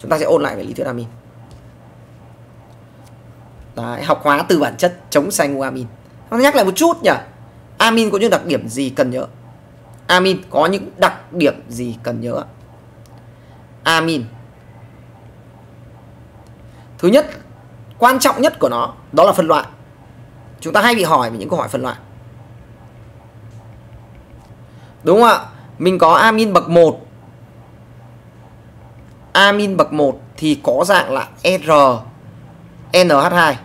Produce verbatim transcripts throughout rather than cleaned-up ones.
chúng ta sẽ ôn lại về lý thuyết amin. Đấy, học hóa từ bản chất chống sai ngu amin. Nó nhắc lại một chút nhỉ. Amin có những đặc điểm gì cần nhớ? Amin có những đặc điểm gì cần nhớ? Amin, thứ nhất, quan trọng nhất của nó đó là phân loại. Chúng ta hay bị hỏi về những câu hỏi phân loại, đúng không ạ? Mình có amin bậc một. Amin bậc một thì có dạng là R N H hai.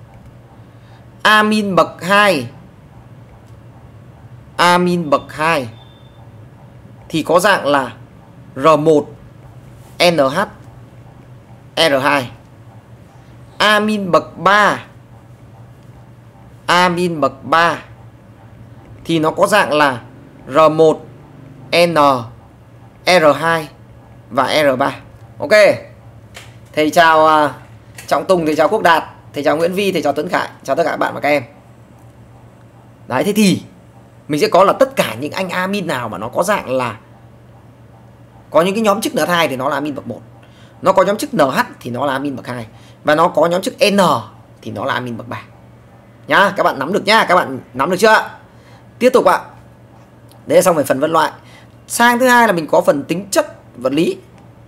Amin bậc hai, amin bậc hai thì có dạng là R một N H R hai. Amin bậc ba, amin bậc ba thì nó có dạng là R một N R hai và R ba. Ok. Thầy chào uh, Trọng Tùng, thầy chào Quốc Đạt, thầy chào Nguyễn Vi, thầy chào Tuấn Khải, chào tất cả các bạn và các em. Đấy, thế thì mình sẽ có là tất cả những anh amin nào mà nó có dạng là có những cái nhóm chức N H hai thì nó là amin bậc một. Nó có nhóm chức N H thì nó là amin bậc hai. Và nó có nhóm chức N thì nó là amin bậc ba. Nhá, các bạn nắm được nhá, các bạn nắm được chưa? Tiếp tục ạ. Đấy là xong về phần phân loại. Sang thứ hai là mình có phần tính chất vật lý.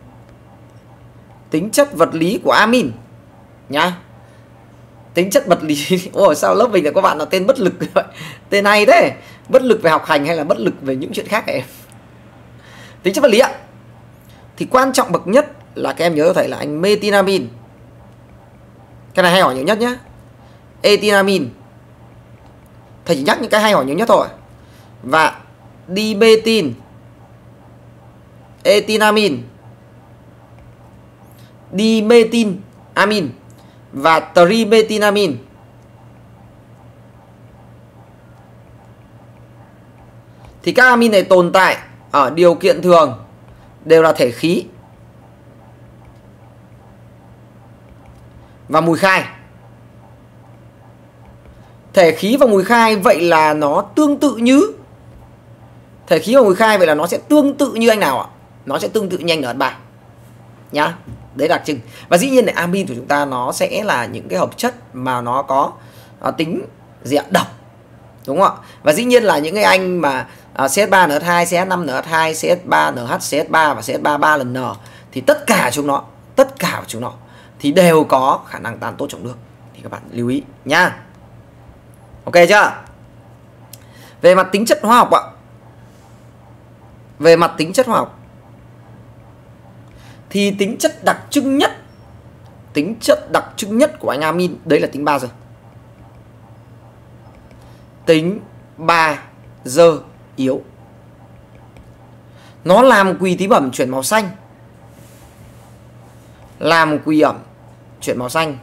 Tính chất vật lý của amin nhá. Tính chất vật lý. Ôi sao lớp mình là các bạn là tên bất lực vậy? Tên hay thế. Bất lực về học hành hay là bất lực về những chuyện khác hả em? Tính chất vật lý ạ. Thì quan trọng bậc nhất là các em nhớ cho thầy là anh metinamin. Cái này hay hỏi nhiều nhất nhé. Etinamin, thầy chỉ nhắc những cái hay hỏi nhiều nhất thôi. Và dimetin, etinamin, dimetin amin và trimetinamin. Thì các amin này tồn tại ở điều kiện thường đều là thể khí và mùi khai. Thể khí và mùi khai vậy là nó tương tự như Thể khí và mùi khai vậy là nó sẽ tương tự như anh nào ạ? Nó sẽ tương tự như anh N H ba nhá. Đấy đặc trưng. Và dĩ nhiên là amin của chúng ta nó sẽ là những cái hợp chất mà nó có uh, tính gì ạ? Độc, đúng không ạ? Và dĩ nhiên là những cái anh mà uh, C H ba N H hai, C H năm N H hai, C H ba N H, C H ba và C H ba ba lần N thì tất cả chúng nó, tất cả chúng nó thì đều có khả năng tan tốt trong nước. Thì các bạn lưu ý nhá. Ok chưa? Về mặt tính chất hóa học ạ. Về mặt tính chất hóa học thì tính chất đặc trưng nhất, tính chất đặc trưng nhất của anh amin đấy là tính bazơ. Tính bazơ yếu. Nó làm quỳ tí bẩm chuyển màu xanh. Làm quỳ ẩm chuyển màu xanh.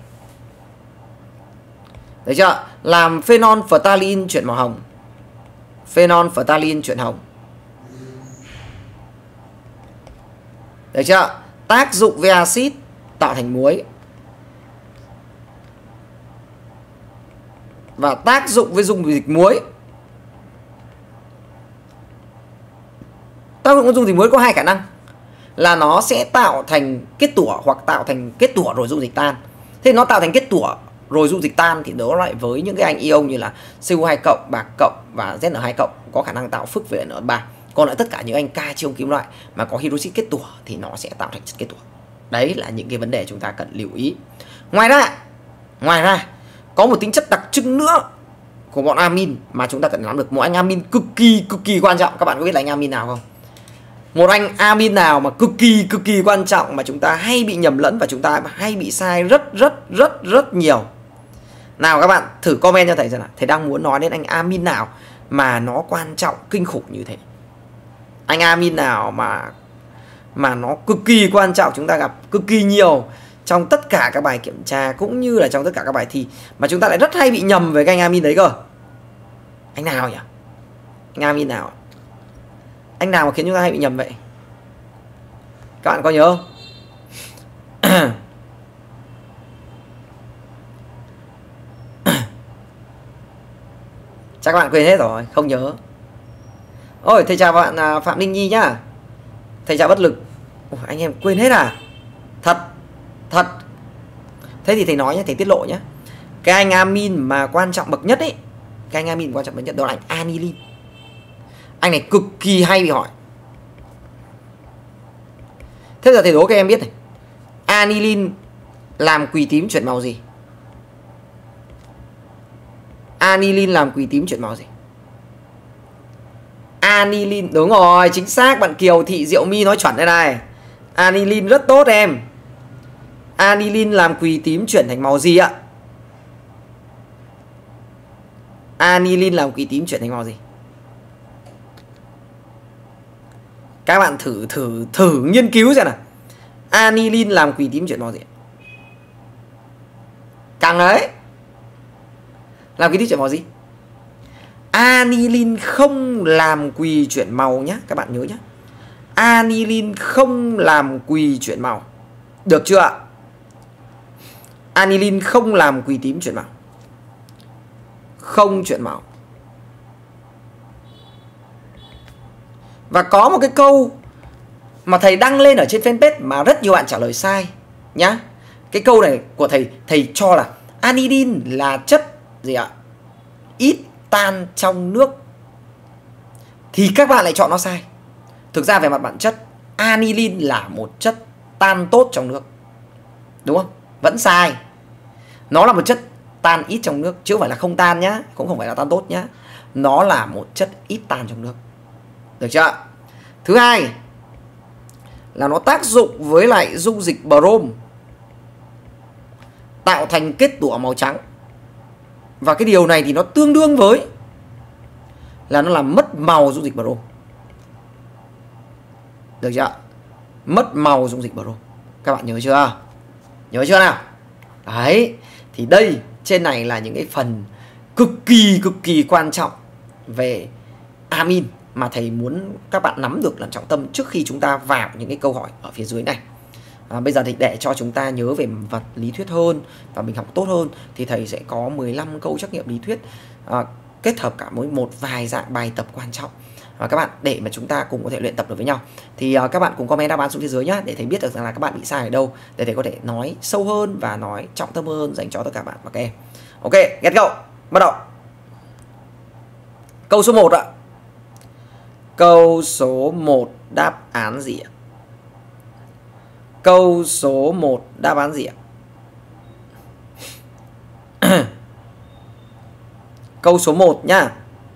Đấy chưa? Làm phenol phthalein chuyển màu hồng. Phenol phthalein chuyển hồng. Đấy chưa? Tác dụng với axit tạo thành muối. Và tác dụng với dung dịch muối. Tác dụng với dung dịch muối có hai khả năng là nó sẽ tạo thành kết tủa hoặc tạo thành kết tủa rồi dung dịch tan. Thế nó tạo thành kết tủa rồi dung dịch tan thì đó lại với những cái anh ion như là C U hai cộng, bạc cộng và Z N hai cộng có khả năng tạo phức về N H ba. Còn lại tất cả những anh cation kim loại mà có hydroxit kết tủa thì nó sẽ tạo thành chất kết tủa. Đấy là những cái vấn đề chúng ta cần lưu ý. Ngoài ra, ngoài ra có một tính chất đặc trưng nữa của bọn amin mà chúng ta cần nắm được. Một anh amin cực kỳ cực kỳ quan trọng. Các bạn có biết là anh amin nào không? Một anh amin nào mà cực kỳ cực kỳ quan trọng mà chúng ta hay bị nhầm lẫn và chúng ta hay bị sai rất rất rất rất nhiều. Nào các bạn thử comment cho thầy xem nào. Thầy đang muốn nói đến anh amin nào mà nó quan trọng kinh khủng như thế. Anh amin nào mà mà nó cực kỳ quan trọng, chúng ta gặp cực kỳ nhiều trong tất cả các bài kiểm tra cũng như là trong tất cả các bài thi mà chúng ta lại rất hay bị nhầm về cái anh amin đấy cơ. Anh nào nhỉ? Anh amin nào? Anh nào mà khiến chúng ta hay bị nhầm vậy? Các bạn có nhớ không? Chắc các bạn quên hết rồi, không nhớ. Ôi, thầy chào bạn Phạm Linh Nhi nhá. Thầy chào bất lực. Ủa, anh em quên hết à? Thật, thật. Thế thì thầy nói nhé, thầy tiết lộ nhé. Cái anh amin mà quan trọng bậc nhất ấy, cái anh amin quan trọng bậc nhất đó là anh anilin. Anh này cực kỳ hay bị hỏi. Thế giờ thầy đố các em biết này, anilin làm quỳ tím chuyển màu gì? Anilin làm quỳ tím chuyển màu gì? Anilin, đúng rồi, chính xác. Bạn Kiều Thị Diệu My nói chuẩn đây này. Anilin rất tốt em. Anilin làm quỳ tím chuyển thành màu gì ạ? Anilin làm quỳ tím chuyển thành màu gì? Các bạn thử thử thử nghiên cứu xem nào. Anilin làm quỳ tím chuyển màu gì? Càng đấy. Làm quỳ tím chuyển màu gì? Anilin không làm quỳ chuyển màu nhé. Các bạn nhớ nhé. Anilin không làm quỳ chuyển màu. Được chưa ạ? Anilin không làm quỳ tím chuyển màu. Không chuyển màu. Và có một cái câu mà thầy đăng lên ở trên fanpage mà rất nhiều bạn trả lời sai nhá. Cái câu này của thầy, thầy cho là anilin là chất gì ạ? Ít tan trong nước. Thì các bạn lại chọn nó sai. Thực ra về mặt bản chất, anilin là một chất tan tốt trong nước. Đúng không? Vẫn sai. Nó là một chất tan ít trong nước, chứ không phải là không tan nhá, cũng không phải là tan tốt nhá. Nó là một chất ít tan trong nước. Được chưa? Thứ hai là nó tác dụng với lại dung dịch brom tạo thành kết tủa màu trắng. Và cái điều này thì nó tương đương với là nó làm mất màu dung dịch brom. Được chưa? Mất màu dung dịch brom. Các bạn nhớ chưa? Nhớ chưa nào? Đấy. Thì đây, trên này là những cái phần cực kỳ cực kỳ quan trọng về amin mà thầy muốn các bạn nắm được là trọng tâm trước khi chúng ta vào những cái câu hỏi ở phía dưới này. À, bây giờ thì để cho chúng ta nhớ về vật lý thuyết hơn và mình học tốt hơn thì thầy sẽ có mười lăm câu trắc nghiệm lý thuyết à, kết hợp cả với một vài dạng bài tập quan trọng và các bạn để mà chúng ta cùng có thể luyện tập được với nhau. Thì uh, các bạn cùng comment đáp án xuống phía dưới nhá, để thầy biết được rằng là các bạn bị sai ở đâu, để thầy có thể nói sâu hơn và nói trọng tâm hơn dành cho tất cả bạn và các em. Ok, get go, bắt đầu. Câu số một ạ. Câu số một đáp án gì ạ? Câu số một đáp án gì ạ? Câu số một nhá.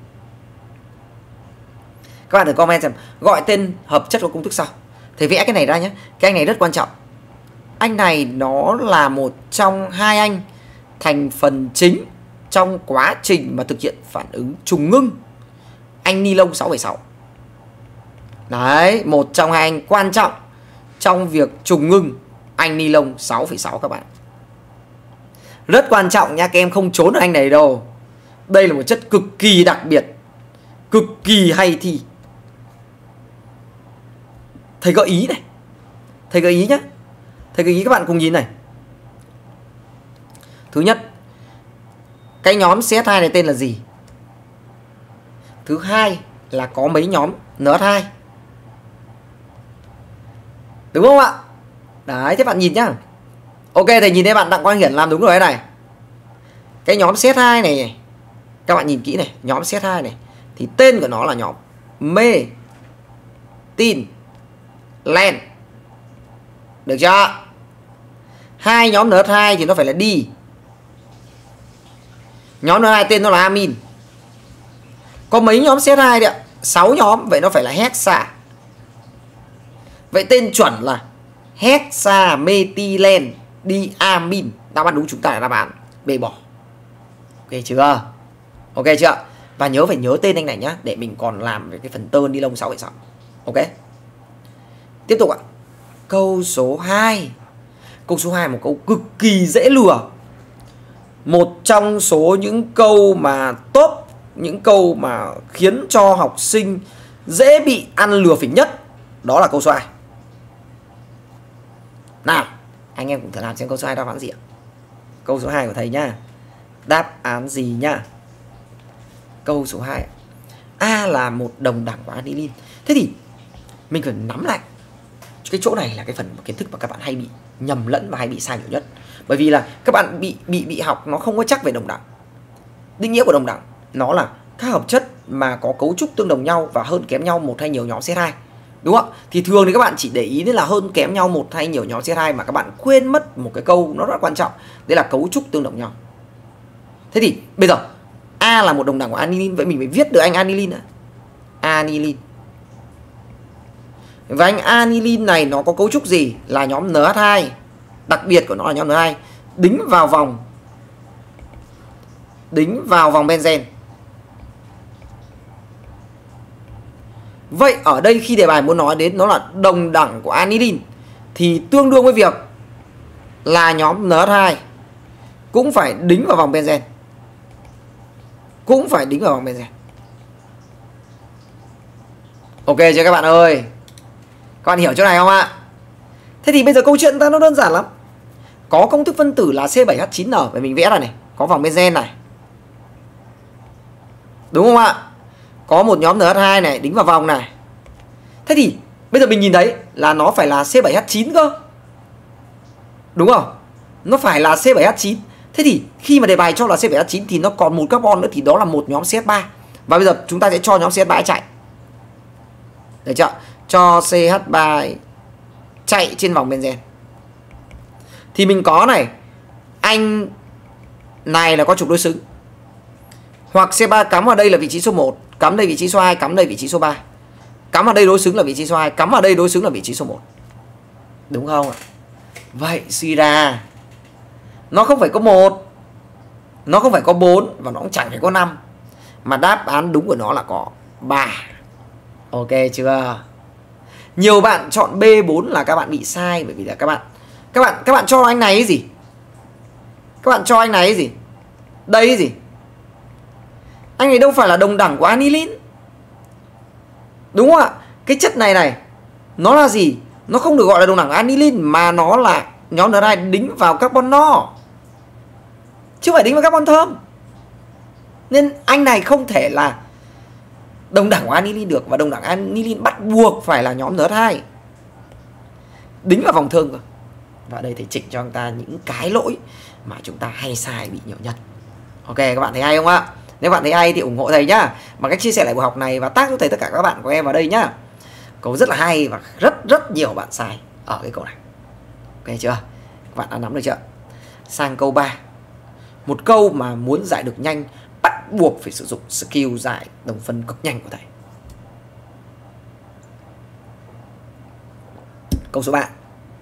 Các bạn thử comment xem gọi tên hợp chất của công thức sau. Thầy vẽ cái này ra nhé. Cái anh này rất quan trọng. Anh này nó là một trong hai anh thành phần chính trong quá trình mà thực hiện phản ứng trùng ngưng anh ni lông sáu phẩy sáu. Đấy, một trong hai anh quan trọng trong việc trùng ngưng anh ni lông sáu phẩy sáu các bạn. Rất quan trọng nha, các em không trốn được anh này đâu. Đây là một chất cực kỳ đặc biệt, cực kỳ hay thi. Thầy gợi ý này. Thầy gợi ý nhé. Thầy gợi ý các bạn cùng nhìn này. Thứ nhất, cái nhóm xê ét hai này tên là gì? Thứ hai là có mấy nhóm en hát hai? Đúng không ạ? Đấy, thế bạn nhìn nhá. Ok, thầy nhìn thấy bạn Đặng Quang Hiển làm đúng rồi đấy này. Cái nhóm xê ét hai này, các bạn nhìn kỹ này, nhóm xê ét hai này thì tên của nó là nhóm mê tin len. Được chưa? Hai nhóm en hát hai thì nó phải là đi. Nhóm en hát hai tên nó là amin. Có mấy nhóm xê ét hai đấy ạ? sáu nhóm, vậy nó phải là hexa. Vậy tên chuẩn là hexamethylene diamin. Đáp án đúng chúng ta là đáp án B bỏ. Ok chưa? Ok chưa? Và nhớ phải nhớ tên anh này nhá, để mình còn làm về cái phần tơn ni lông sáu phẩy sáu. Ok. Tiếp tục ạ. Câu số hai. Câu số hai một câu cực kỳ dễ lừa. Một trong số những câu mà top, những câu mà khiến cho học sinh dễ bị ăn lừa phỉnh nhất, đó là câu số hai. Nào, anh em cũng thử làm xem câu số hai đáp án gì ạ? Câu số hai của thầy nhá. Đáp án gì nhá? Câu số hai. A là một đồng đẳng của anilin. Thế thì mình phải nắm lại cái chỗ này là cái phần kiến thức mà các bạn hay bị nhầm lẫn và hay bị sai nhiều nhất. Bởi vì là các bạn bị bị bị học nó không có chắc về đồng đẳng. Định nghĩa của đồng đẳng nó là các hợp chất mà có cấu trúc tương đồng nhau và hơn kém nhau một hay nhiều nhóm xê hát hai. Đúng không? Thì thường thì các bạn chỉ để ý đến là hơn kém nhau một hay nhiều nhóm xê hát hai mà các bạn quên mất một cái câu nó rất quan trọng, đấy là cấu trúc tương đồng nhau. Thế thì bây giờ A là một đồng đẳng của anilin, vậy mình phải viết được anh anilin ạ. Anilin. Và anh anilin này nó có cấu trúc gì? Là nhóm en hát hai. Đặc biệt của nó là nhóm en hát hai đính vào vòng đính vào vòng benzen. Vậy ở đây khi đề bài muốn nói đến nó là đồng đẳng của anilin thì tương đương với việc là nhóm en hát hai cũng phải đính vào vòng benzen. Cũng phải đính vào vòng benzen. Ok chưa các bạn ơi? Các bạn hiểu chỗ này không ạ? Thế thì bây giờ câu chuyện ta nó đơn giản lắm. Có công thức phân tử là C bảy H chín N, vậy mình vẽ ra này, có vòng benzen này. Đúng không ạ? Có một nhóm en hát hai này đính vào vòng này. Thế thì bây giờ mình nhìn thấy là nó phải là C bảy H chín cơ. Đúng không? Nó phải là C bảy H chín. Thế thì khi mà đề bài cho là C bảy H chín thì nó còn một carbon nữa thì đó là một nhóm C H ba. Và bây giờ chúng ta sẽ cho nhóm C H ba chạy. Được chưa? Cho C H ba chạy trên vòng benzen. Thì mình có này, anh này là có trục đối xứng. Hoặc C ba cắm vào đây là vị trí số một, cắm đây vị trí số hai, cắm đây vị trí số ba. Cắm vào đây đối xứng là vị trí số hai, cắm vào đây đối xứng là vị trí số một. Đúng không ạ? Vậy suy ra nó không phải có một, nó không phải có bốn và nó cũng chẳng phải có năm, mà đáp án đúng của nó là có ba. Ok chưa? Nhiều bạn chọn B bốn là các bạn bị sai, bởi vì là các bạn các bạn các bạn cho anh này cái gì? Các bạn cho anh này cái gì? Đây cái gì? Anh ấy đâu phải là đồng đẳng của anilin. Đúng không ạ? Cái chất này này nó là gì? Nó không được gọi là đồng đẳng của anilin mà nó là nhóm en hát hai đính vào carbon no, chứ không phải đính vào carbon thơm. Nên anh này không thể là đồng đẳng của anilin được, và đồng đẳng anilin bắt buộc phải là nhóm en hát hai đính vào vòng thơm cơ. Và đây thầy chỉnh cho chúng ta những cái lỗi mà chúng ta hay sai bị nhiều nhất. Ok, các bạn thấy hay không ạ? Nếu bạn thấy hay thì ủng hộ thầy nhá, bằng cách chia sẻ lại buổi học này và tag cho thầy tất cả các bạn của em vào đây nhá. Câu rất là hay và rất rất nhiều bạn sai ở cái câu này. Ok chưa? Các bạn đã nắm được chưa? Sang câu ba. Một câu mà muốn giải được nhanh bắt buộc phải sử dụng skill giải đồng phân cực nhanh của thầy. Câu số ba.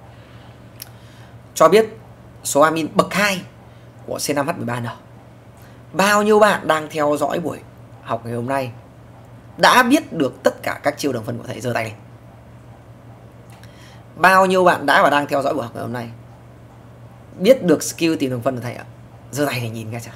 Cho biết số amin bậc hai của C năm H mười ba N. Bao nhiêu bạn đang theo dõi buổi học ngày hôm nay đã biết được tất cả các chiêu đồng phân của thầy? Giơ tay này. Bao nhiêu bạn đã và đang theo dõi buổi học ngày hôm nay biết được skill tìm đồng phân của thầy ạ? Giơ tay này nhìn nghe chưa?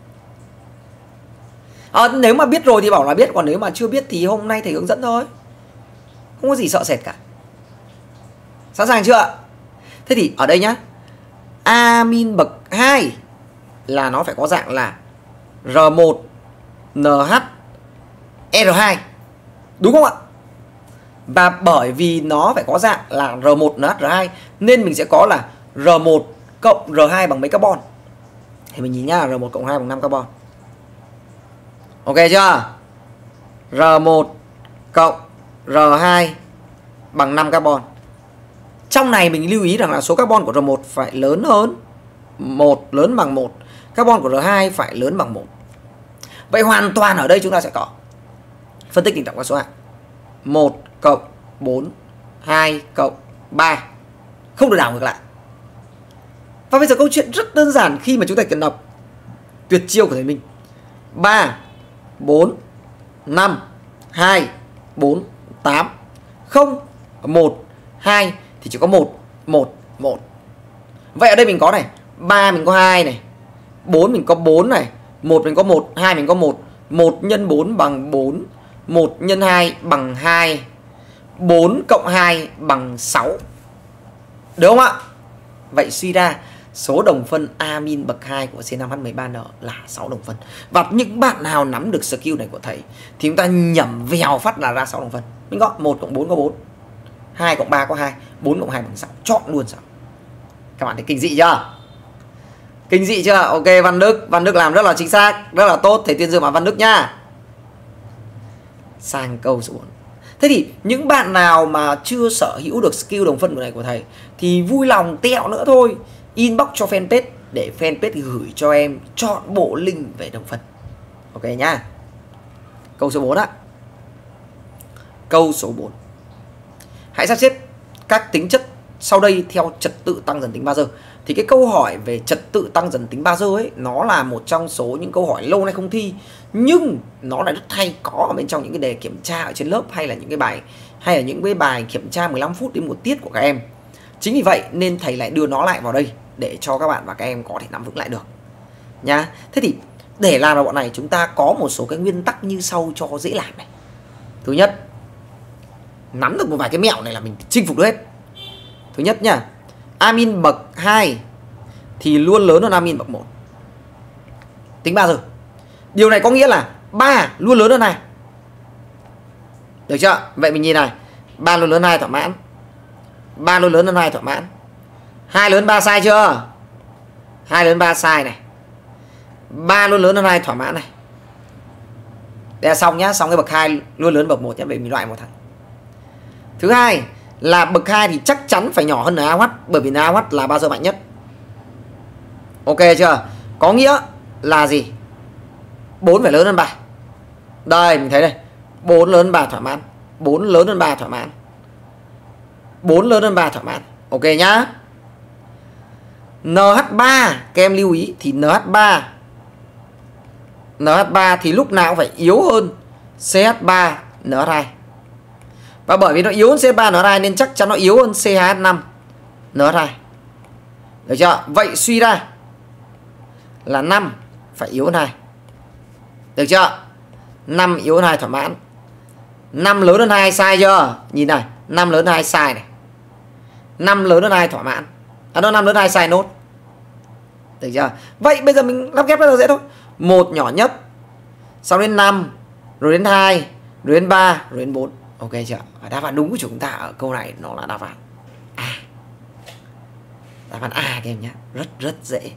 À, nếu mà biết rồi thì bảo là biết, còn nếu mà chưa biết thì hôm nay thầy hướng dẫn thôi. Không có gì sợ sệt cả. Sẵn sàng chưa ạ? Thế thì ở đây nhá, amin bậc hai là nó phải có dạng là R một N H R hai. Đúng không ạ? Và bởi vì nó phải có dạng là R một N H R hai nên mình sẽ có là R một cộng R hai bằng mấy carbon. Thì mình nhìn nhá, R một cộng hai bằng năm carbon. Ok chưa? R một cộng R hai bằng năm carbon. Trong này mình lưu ý rằng là số carbon của R một phải lớn hơn một, lớn bằng một. Carbon của R hai phải lớn bằng một. Vậy hoàn toàn ở đây chúng ta sẽ có phân tích tình trạng các số hạng một cộng bốn, hai cộng ba. Không được đảo ngược lại. Và bây giờ câu chuyện rất đơn giản khi mà chúng ta cần đọc tuyệt chiêu của thầy Minh. ba, bốn, năm, hai, bốn, tám, không, một, hai thì chỉ có một, một, một. Vậy ở đây mình có này, ba mình có hai này, bốn mình có bốn này, một mình có một, hai mình có một. một nhân bốn bằng bốn, một nhân hai bằng hai, bốn cộng hai bằng sáu. Được không ạ? Vậy suy ra số đồng phân amin bậc hai của C năm H mười ba N là sáu đồng phân. Và những bạn nào nắm được skill này của thầy thì chúng ta nhẩm vèo phát là ra sáu đồng phân. Mình có một cộng bốn có bốn, hai cộng ba có hai, bốn cộng hai bằng sáu. Chọn luôn sáu. Các bạn thấy kinh dị chưa? Kinh dị chưa? Ok, Văn Đức, Văn Đức làm rất là chính xác, rất là tốt. Thầy tuyên dương mà Văn Đức nhá. Sang câu số bốn. Thế thì những bạn nào mà chưa sở hữu được skill đồng phân này của thầy thì vui lòng tẹo nữa thôi, inbox cho fanpage để fanpage gửi cho em chọn bộ link về đồng phân. Ok nhá. Câu số bốn á. Câu số bốn. Hãy sắp xếp các tính chất sau đây theo trật tự tăng dần tính bao giờ. Thì cái câu hỏi về trật tự tăng dần tính bao giờ ấy, nó là một trong số những câu hỏi lâu nay không thi, nhưng nó lại rất hay có ở bên trong những cái đề kiểm tra ở trên lớp, hay là những cái bài hay là những cái bài kiểm tra mười lăm phút đến một tiết của các em. Chính vì vậy nên thầy lại đưa nó lại vào đây để cho các bạn và các em có thể nắm vững lại được nhá. Thế thì để làm được bọn này, chúng ta có một số cái nguyên tắc như sau cho dễ làm này. Thứ nhất, nắm được một vài cái mẹo này là mình chinh phục được hết. Thứ nhất nhá, amin bậc hai thì luôn lớn hơn amin bậc một. Tính ba giờ. Điều này có nghĩa là ba luôn lớn hơn hai. Được chưa? Vậy mình nhìn này, ba luôn lớn hai thỏa mãn. ba luôn lớn hơn hai thỏa mãn. hai lớn ba sai chưa? hai lớn ba sai này. ba luôn lớn hơn hai thỏa mãn này. Đây là xong nhá, xong cái bậc hai luôn lớn bậc một nhá, vậy mình loại một thằng. Thứ hai là bậc hai thì chắc chắn phải nhỏ hơn en a ô hát, bởi vì en a ô hát là bao giờ mạnh nhất. Ok chưa? Có nghĩa là gì? bốn phải lớn hơn ba. Đây mình thấy đây, bốn lớn hơn ba thỏa mãn, bốn lớn hơn ba thỏa mãn, bốn lớn hơn ba thỏa mãn. Ok nhá. en hát ba các em lưu ý thì en hát ba en hát ba thì lúc nào cũng phải yếu hơn xê hát ba en hát hai. Và bởi vì nó yếu hơn xê hát ba en hát hai nên chắc chắn nó yếu hơn xê hai hát năm en hát hai. Được chưa? Vậy suy ra là năm phải yếu hơn hai. Được chưa? năm yếu hơn hai thỏa mãn. năm lớn hơn hai sai chưa? Nhìn này, năm lớn hơn hai sai này. năm lớn hơn hai thỏa mãn. À nó năm lớn hơn hai sai nốt. Được chưa? Vậy bây giờ mình lắp ghép rất là dễ thôi. một nhỏ nhất, sau đến năm, rồi đến hai, rồi đến ba, rồi đến bốn. Ok chưa? Và đáp án đúng của chúng ta ở câu này nó là đáp án A. Đáp án A các em nhé. Rất rất dễ.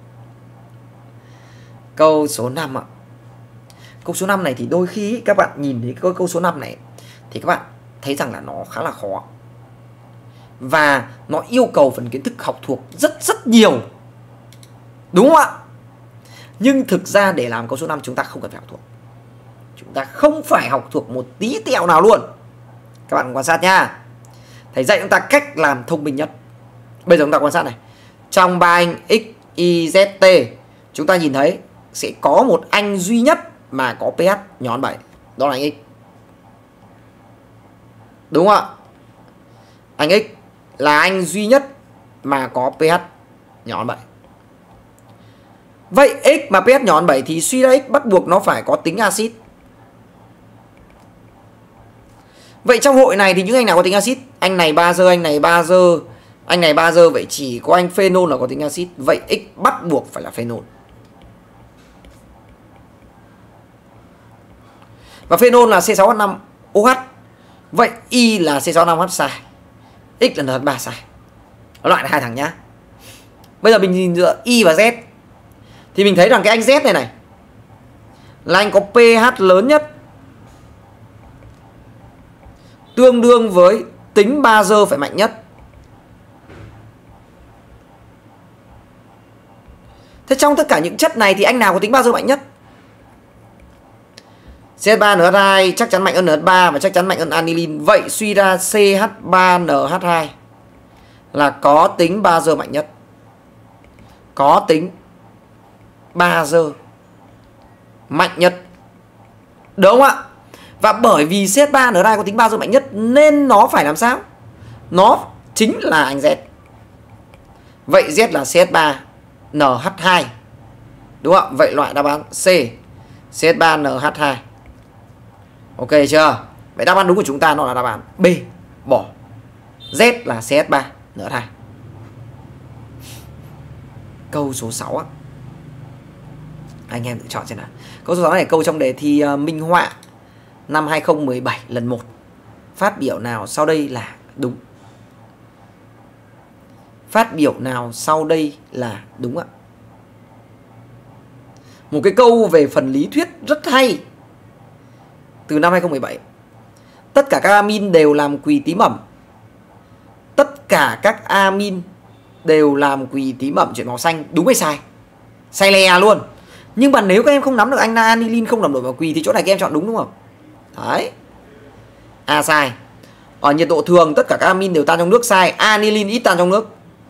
Câu số năm ạ. Câu số năm này thì đôi khi các bạn nhìn thấy câu, câu số năm này thì các bạn thấy rằng là nó khá là khó. Và nó yêu cầu phần kiến thức học thuộc rất rất nhiều. Đúng không ạ? Nhưng thực ra để làm câu số năm chúng ta không cần phải học thuộc. Chúng ta không phải học thuộc một tí tẹo nào luôn. Các bạn quan sát nha. Thầy dạy chúng ta cách làm thông minh nhất. Bây giờ chúng ta quan sát này. Trong ba anh X, Y, Z, T, chúng ta nhìn thấy sẽ có một anh duy nhất mà có pH nhỏ hơn bảy. Đó là anh X. Đúng không ạ? Anh X là anh duy nhất mà có pH nhỏ hơn bảy. Vậy X mà pH nhỏ hơn bảy thì suy ra X bắt buộc nó phải có tính axit. Vậy trong hội này thì những anh nào có tính axit? Anh này bazơ, anh này bazơ, anh này bazơ, vậy chỉ có anh phenol là có tính axit. Vậy X bắt buộc phải là phenol. Và phenol là C sáu H năm O H. Vậy Y là C sáu H năm H sai. X là en hát ba sai. Loại là hai thằng nhá. Bây giờ mình nhìn giữa Y và Z thì mình thấy rằng cái anh Z này này là anh có pH lớn nhất, tương đương với tính bazơ phải mạnh nhất. Thế trong tất cả những chất này thì anh nào có tính bazơ mạnh nhất? C H ba en hát hai chắc chắn mạnh hơn en hát ba và chắc chắn mạnh hơn aniline. Vậy suy ra C H ba en hát hai là có tính bazơ mạnh nhất. Có tính bazơ mạnh nhất. Đúng không ạ? Và bởi vì C H ba en hát hai có tính bazơ mạnh nhất nên nó phải làm sao? Nó chính là anh Z. Vậy Z là C H ba en hát hai. Đúng không ạ? Vậy loại đáp án C, C H ba en hát hai. Ok chưa? Vậy đáp án đúng của chúng ta nó là đáp án B, bỏ. Z là C H ba en hát hai. Câu số sáu á. Anh em tự chọn xem nào. Câu số sáu này câu trong đề thi uh, minh họa năm hai không một bảy lần một. Phát biểu nào sau đây là đúng. Phát biểu nào sau đây là đúng ạ? Một cái câu về phần lý thuyết rất hay từ năm hai không một bảy. Tất cả các amin đều làm quỳ tím ẩm. Tất cả các amin đều làm quỳ tím ẩm chuyển màu xanh. Đúng hay sai? Sai lè luôn. Nhưng mà nếu các em không nắm được anh anilin không làm đổi vào quỳ thì chỗ này các em chọn đúng đúng không? Đấy. A sai. Ở nhiệt độ thường tất cả các amin đều tan trong nước, sai. Anilin ít tan trong nước.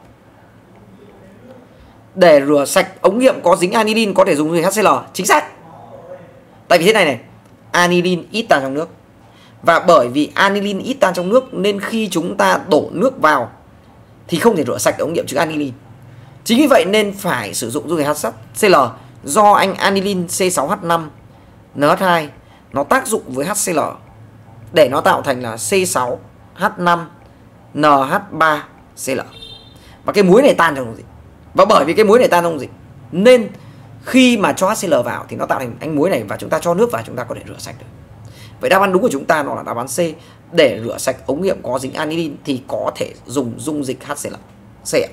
Để rửa sạch ống nghiệm có dính anilin có thể dùng dung dịch hát xê lờ. Chính xác. Tại vì thế này này, anilin ít tan trong nước. Và bởi vì anilin ít tan trong nước nên khi chúng ta đổ nước vào thì không thể rửa sạch ống nghiệm chứa anilin. Chính vì vậy nên phải sử dụng dung dịch hát xê lờ. Do anh anilin C sáu H năm N H hai nó tác dụng với hát xê lờ để nó tạo thành là C sáu H năm N H ba C L. Và cái muối này tan trong dung dịch. Và bởi vì cái muối này tan trong dung dịch nên khi mà cho hát xê lờ vào thì nó tạo thành anh muối này, và chúng ta cho nước vào chúng ta có thể rửa sạch được. Vậy đáp án đúng của chúng ta nó là đáp án C. Để rửa sạch ống nghiệm có dính anilin thì có thể dùng dung dịch hát xê lờ. C ạ.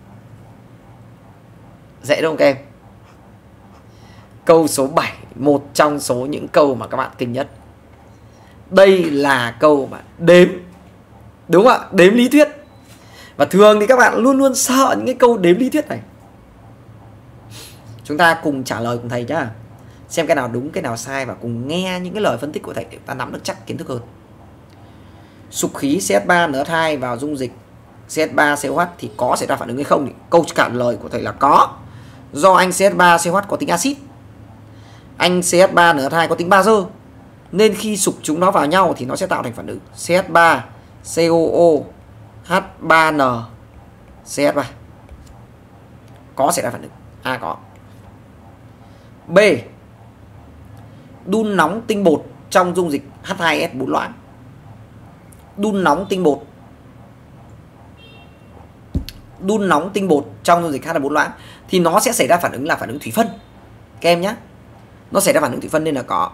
Dễ đúng không các em? Câu số bảy, một trong số những câu mà các bạn kinh nhất. Đây là câu mà đếm. Đúng không ạ? Đếm lý thuyết. Và thường thì các bạn luôn luôn sợ những cái câu đếm lý thuyết này. Chúng ta cùng trả lời cùng thầy nhá. Xem cái nào đúng, cái nào sai và cùng nghe những cái lời phân tích của thầy để ta nắm được chắc kiến thức hơn. Sục khí C H ba N H hai vào dung dịch C H ba C O H thì có xảy ra phản ứng hay không? Thì câu trả lời của thầy là có. Do anh C H ba C O H có tính axit, anh C H ba N H hai có tính bazơ, nên khi sục chúng nó vào nhau thì nó sẽ tạo thành phản ứng C H ba C O O H ba N C H ba. Có xảy ra phản ứng. A có. B. Đun nóng tinh bột trong dung dịch H hai S bốn loãng. Đun nóng tinh bột. Đun nóng tinh bột trong dung dịch H hai bốn loãng thì nó sẽ xảy ra phản ứng là phản ứng thủy phân. Các em nhé. Nó xảy ra phản ứng thủy phân nên là có.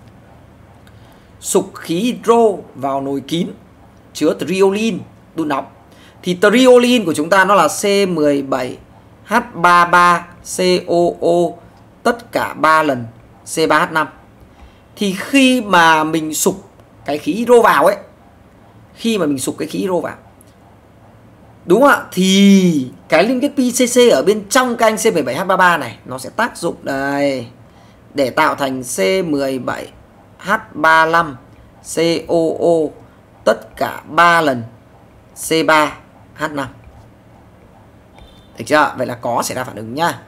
Sục khí hydro vào nồi kín chứa triolin đun nóng thì triolin của chúng ta nó là C mười bảy H ba mươi ba C O O tất cả ba lần C ba H năm. Thì khi mà mình sục cái khí hydro vào ấy, khi mà mình sục cái khí hydro vào, đúng không ạ? Thì cái liên kết pê xê xê ở bên trong cái anh C mười bảy H ba mươi ba này nó sẽ tác dụng đây để tạo thành C mười bảy H ba mươi lăm C O O tất cả ba lần C ba H năm. Được chưa? Vậy là có xảy ra phản ứng nhá.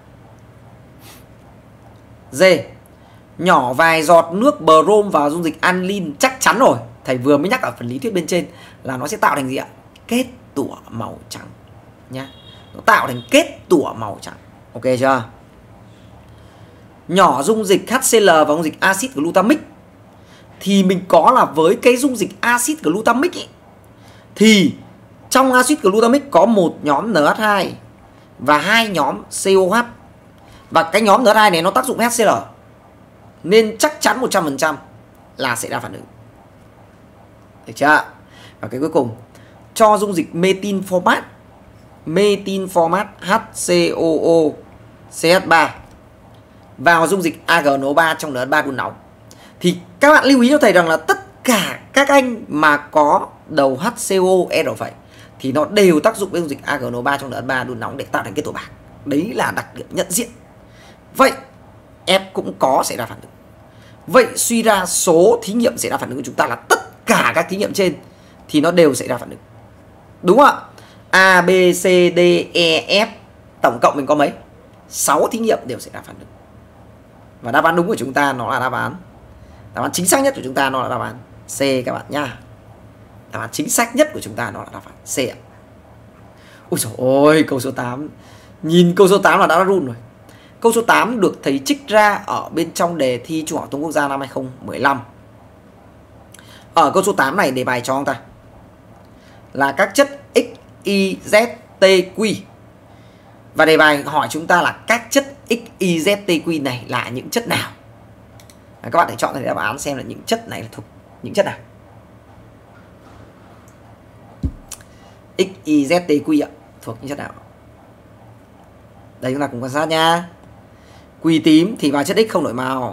D. Nhỏ vài giọt nước brom vào dung dịch anilin, chắc chắn rồi. Thầy vừa mới nhắc ở phần lý thuyết bên trên là nó sẽ tạo thành gì ạ? Kết tủa màu trắng nhá. Nó tạo thành kết tủa màu trắng. Ok chưa? Nhỏ dung dịch H C L và dung dịch axit glutamic thì mình có là với cái dung dịch axit glutamic ý, thì trong axit glutamic có một nhóm N H hai và hai nhóm C O H. Và cái nhóm N H hai này nó tác dụng với H C L nên chắc chắn một trăm phần trăm là sẽ ra phản ứng. Được chưa? Và cái cuối cùng, cho dung dịch methyl format methyl format H C O O C H ba vào dung dịch A G N O ba trong N H ba đun nóng. Thì các bạn lưu ý cho thầy rằng là tất cả các anh mà có đầu H C O R phẩy thì nó đều tác dụng với dung dịch A G N O ba trong N H ba đun nóng để tạo thành kết tủa bạc. Đấy là đặc điểm nhận diện. Vậy F cũng có xảy ra phản ứng. Vậy suy ra số thí nghiệm xảy ra phản ứng của chúng ta là tất cả các thí nghiệm trên thì nó đều xảy ra phản ứng. Đúng không ạ? A, B, C, D, E, F tổng cộng mình có mấy? sáu thí nghiệm đều xảy ra phản ứng. Và đáp án đúng của chúng ta nó là đáp án Đáp án chính xác nhất của chúng ta nó là đáp án C các bạn nhá. Đáp án chính xác nhất của chúng ta nó là đáp án C ạ. Ôi dồi ôi, câu số tám. Nhìn câu số tám là đã run rồi. Câu số tám được thầy trích ra ở bên trong đề thi Trung học phổ thông quốc gia năm hai không một lăm. Ở câu số tám này đề bài cho ông ta là các chất X, Y, Z, T, Q. Và đề bài hỏi chúng ta là các chất X, Y, Z, T, Q này là những chất nào? Các bạn hãy chọn thầy đáp án xem là những chất này là thuộc những chất nào. X, Y, Z, T, Q ạ, thuộc những chất nào? Đây chúng ta cùng quan sát nha. Q tím thì vào chất X không đổi màu,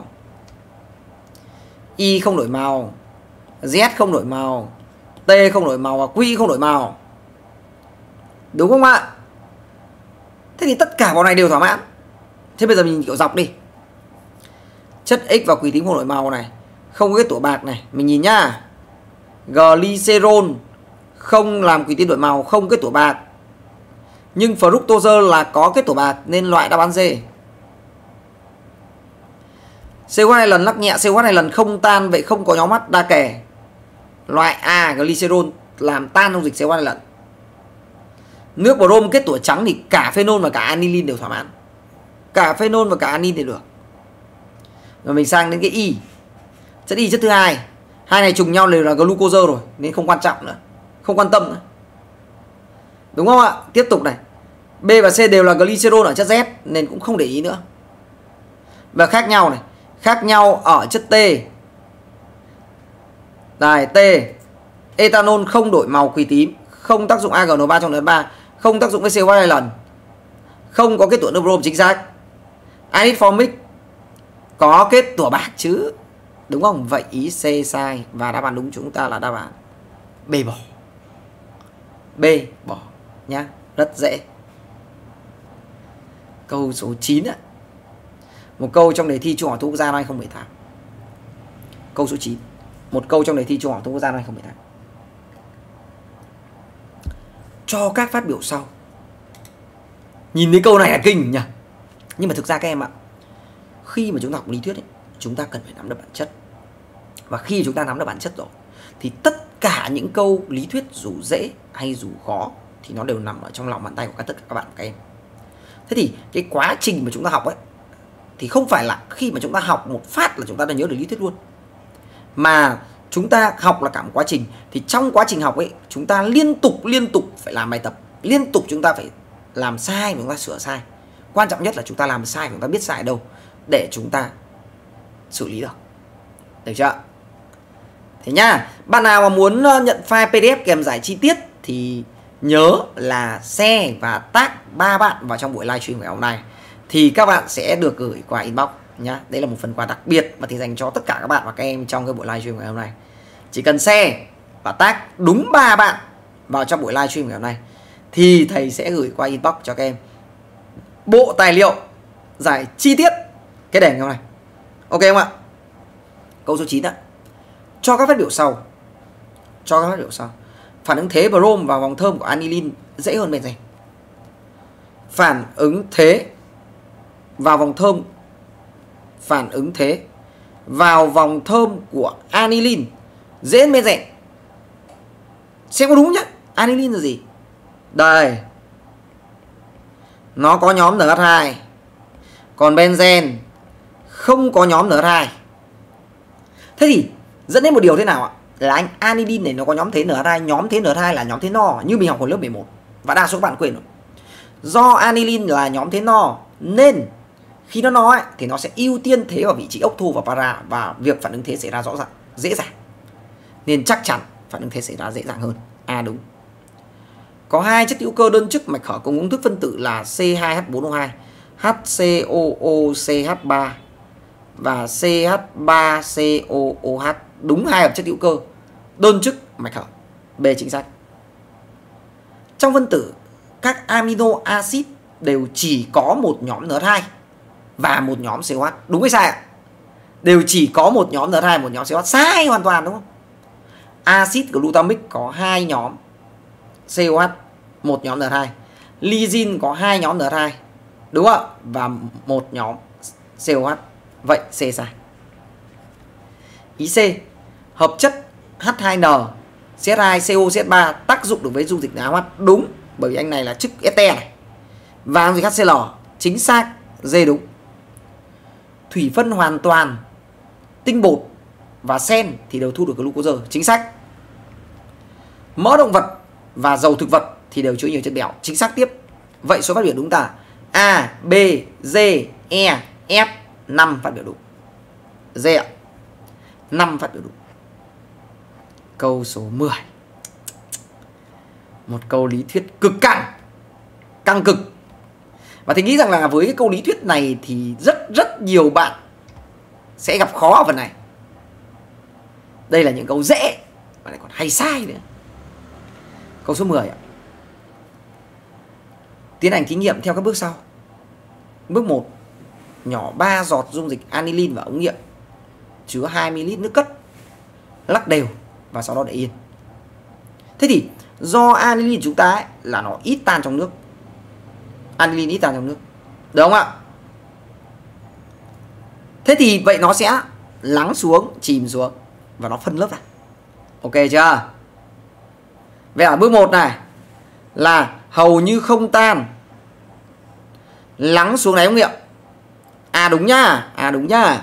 Y không đổi màu, Z không đổi màu, T không đổi màu và Q không đổi màu. Đúng không ạ? Thế thì tất cả bọn này đều thỏa mãn. Thế bây giờ mình kiểu dọc đi. Chất X và Q tím không đổi màu này, không có kết tủa bạc này, mình nhìn nhá. Glycerol không làm Q tím đổi màu, không kết tủa bạc. Nhưng fructose là có kết tủa bạc nên loại đáp án D. xê o hát hai lần lắc nhẹ, xê o hát hai lần không tan, vậy không có nhóm H đa kể. Loại A, glycerol làm tan trong dịch xê o hát hai lần. Nước brom kết tủa trắng thì cả phenol và cả aniline đều thỏa mãn. Cả phenol và cả aniline thì được. Rồi mình sang đến cái Y. Chất Y chất thứ hai. Hai này trùng nhau đều là glucose rồi nên không quan trọng nữa, không quan tâm nữa. Đúng không ạ? Tiếp tục này. B và C đều là glycerol ở chất Z nên cũng không để ý nữa. Và khác nhau này, khác nhau ở chất T. Đây, T. Ethanol không đổi màu Q tím, không tác dụng a giê en ba trong N ba, không tác dụng với xê o hát hai lần, không có kết tủa nước brom, chính xác. Anhydride formic có kết tủa bạc chứ, đúng không? Vậy ý C sai và đáp án đúng chúng ta là đáp án B bỏ. B bỏ nhá, rất dễ. Câu số chín ạ. Một câu trong đề thi Trung học phổ thông quốc gia năm hai không một tám. Câu số chín. Một câu trong đề thi Trung học phổ thông quốc gia năm hai không một tám. Cho các phát biểu sau. Nhìn thấy câu này là kinh nhỉ. Nhưng mà thực ra các em ạ, khi mà chúng ta học lý thuyết ấy, chúng ta cần phải nắm được bản chất. Và khi chúng ta nắm được bản chất rồi thì tất cả những câu lý thuyết dù dễ hay dù khó thì nó đều nằm ở trong lòng bàn tay của các tất cả các bạn các em. Thế thì cái quá trình mà chúng ta học ấy thì không phải là khi mà chúng ta học một phát là chúng ta đã nhớ được lý thuyết luôn, mà chúng ta học là cả một quá trình. Thì trong quá trình học ấy chúng ta liên tục liên tục phải làm bài tập, liên tục chúng ta phải làm sai và chúng ta sửa sai. Quan trọng nhất là chúng ta làm sai, chúng ta biết sai ở đâu để chúng ta xử lý được. Được chưa? Thế nhá, bạn nào mà muốn nhận file pê đê ép kèm giải chi tiết thì nhớ là share và tag ba bạn vào trong buổi livestream ngày hôm nay thì các bạn sẽ được gửi qua inbox nhá. Đây là một phần quà đặc biệt và thì dành cho tất cả các bạn và các em trong cái buổi livestream ngày hôm nay. Chỉ cần share và tag đúng ba bạn vào trong buổi livestream ngày hôm nay thì thầy sẽ gửi qua inbox cho các em bộ tài liệu giải chi tiết cái đề ngày hôm nay. Ok không ạ? Câu số chín ạ. Cho các phát biểu sau. Cho các phát biểu sau. Phản ứng thế brom vào vòng thơm của aniline dễ hơn benzen. Phản ứng thế vào vòng thơm Phản ứng thế vào vòng thơm của aniline dễ hơn benzen. Xem có đúng nhá. Aniline là gì? Đây. Nó có nhóm en hát hai. Còn benzen không có nhóm en hát hai. Thế thì dẫn đến một điều thế nào ạ? Là anh aniline này nó có nhóm thế en hát hai. Nhóm thế en hát hai là nhóm thế no, như mình học ở lớp mười một. Và đa số các bạn quên rồi. Do aniline là nhóm thế no nên khi nó no ấy, thì nó sẽ ưu tiên thế vào vị trí ốc thô và para, và việc phản ứng thế xảy ra rõ ràng, dễ dàng. Nên chắc chắn phản ứng thế xảy ra dễ dàng hơn. A đúng. Có hai chất hữu cơ đơn chức mạch khở cùng công thức phân tử là C hai H bốn O hai, H C O O C H ba và C H ba C O O H. Đúng hai hợp chất hữu cơ đơn chức mạch khở. B chính xác. Trong phân tử các amino acid đều chỉ có một nhóm en hát hai và một nhóm xê o hát. Đúng hay sai ạ? Đều chỉ có một nhóm en hát hai, một nhóm xê o hát. Sai hoàn toàn đúng không? Acid glutamic có hai nhóm xê o hát, một nhóm en hát hai. Lysine có hai nhóm en hát hai. Đúng không ạ? Và một nhóm xê o hát. Vậy C sai. Ý C. Hợp chất H hai N C H hai C O C H ba tác dụng được với dung dịch NaOH. Đúng, bởi vì anh này là chức este này. Và dung dịch hát xê lờ. Chính xác. D đúng. Thủy phân hoàn toàn, tinh bột và sen thì đều thu được glucose. Chính xác. Mỡ động vật và dầu thực vật thì đều chứa nhiều chất béo. Chính xác tiếp. Vậy số phát biểu đúng ta A, B, D, E, F. năm phát biểu đúng. D ạ. năm phát biểu đúng. Câu số mười. Một câu lý thuyết cực căng, căng cực. Và thầy nghĩ rằng là với cái câu lý thuyết này thì rất rất nhiều bạn sẽ gặp khó ở phần này. Đây là những câu dễ và lại còn hay sai nữa. Câu số mười ạ. Tiến hành thí nghiệm theo các bước sau. Bước một, nhỏ ba giọt dung dịch aniline vào ống nghiệm chứa hai mi li lít nước cất, lắc đều và sau đó để yên. Thế thì do aniline chúng ta ấy, là nó ít tan trong nước. Aniline ít tan trong nước, được không ạ? Thế thì vậy nó sẽ lắng xuống, chìm xuống và nó phân lớp ra. Ok chưa? Vậy ở bước một này là hầu như không tan, lắng xuống đáy ống nghiệm. À đúng nhá, à đúng nhá.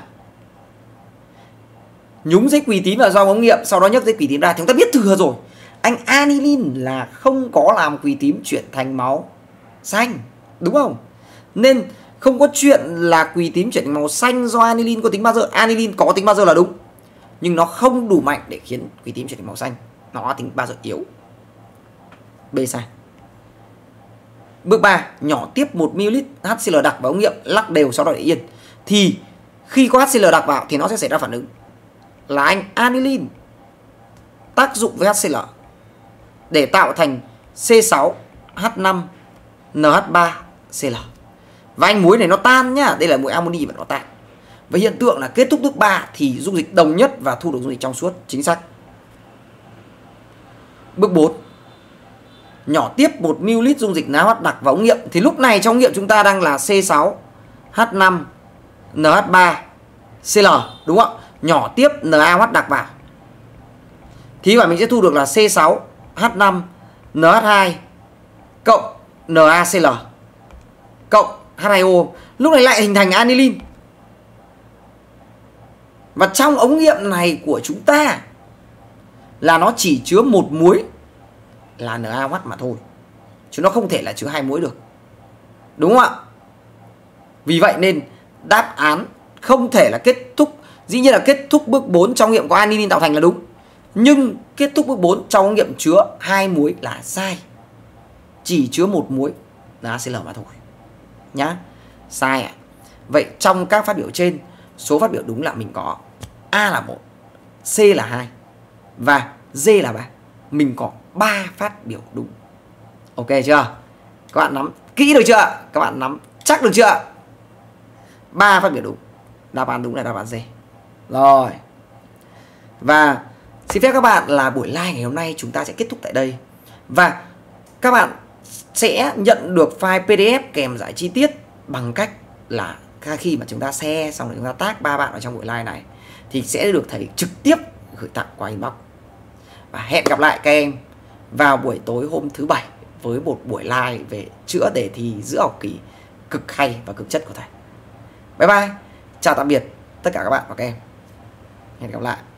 Nhúng giấy quỳ tím vào gioăng ống nghiệm, sau đó nhấc giấy quỳ tím ra. Thì chúng ta biết thừa rồi, anh aniline là không có làm quỳ tím chuyển thành máu xanh, đúng không? Nên không có chuyện là quỳ tím chuyển thành màu xanh do aniline có tính bazơ. Aniline có tính bazơ là đúng, nhưng nó không đủ mạnh để khiến quỳ tím chuyển thành màu xanh. Nó có tính bazơ yếu. B sai. Bước ba, nhỏ tiếp một mi li lít hát xê lờ đặc vào ống nghiệm, lắc đều sau đó để yên. Thì khi có hát xê lờ đặc vào thì nó sẽ xảy ra phản ứng là anh aniline tác dụng với hát xê lờ để tạo thành xê sáu hát năm en hát ba xê lờ. Và anh muối này nó tan nhá, đây là muối amoni và nó tan. Và hiện tượng là kết thúc bước ba thì dung dịch đồng nhất và thu được dung dịch trong suốt, chính xác. Bước bốn, nhỏ tiếp một mi li lít dung dịch NaOH đặc vào ống nghiệm. Thì lúc này trong ống nghiệm chúng ta đang là xê sáu hát năm en hát ba xê lờ, đúng không? Nhỏ tiếp NaOH đặc vào thì vậy mình sẽ thu được là xê sáu hát năm en hát hai cộng NaCl cộng hát hai o. Lúc này lại hình thành aniline. Và trong ống nghiệm này của chúng ta là nó chỉ chứa một muối là NaOH mà thôi, chứ nó không thể là chứa hai muối được, đúng không ạ? Vì vậy nên đáp án không thể là kết thúc. Dĩ nhiên là kết thúc bước bốn trong nghiệm có aniline tạo thành là đúng, nhưng kết thúc bước bốn trong ống nghiệm chứa hai muối là sai. Chỉ chứa một muối là NaCl mà thôi nhá. Sai ạ. À. Vậy trong các phát biểu trên, số phát biểu đúng là mình có A là một, C là hai và D là ba. Mình có ba phát biểu đúng. Ok chưa? Các bạn nắm kỹ được chưa? Các bạn nắm chắc được chưa? ba phát biểu đúng. Đáp án đúng là đáp án D. Rồi. Và xin phép các bạn là buổi live ngày hôm nay chúng ta sẽ kết thúc tại đây. Và các bạn sẽ nhận được file pê đê ép kèm giải chi tiết bằng cách là khi mà chúng ta share xong rồi chúng ta tag ba bạn ở trong buổi live này thì sẽ được thầy trực tiếp gửi tặng qua inbox. Và hẹn gặp lại các em vào buổi tối hôm thứ bảy với một buổi live về chữa đề thi giữa học kỳ cực hay và cực chất của thầy. Bye bye. Chào tạm biệt tất cả các bạn và các em. Hẹn gặp lại.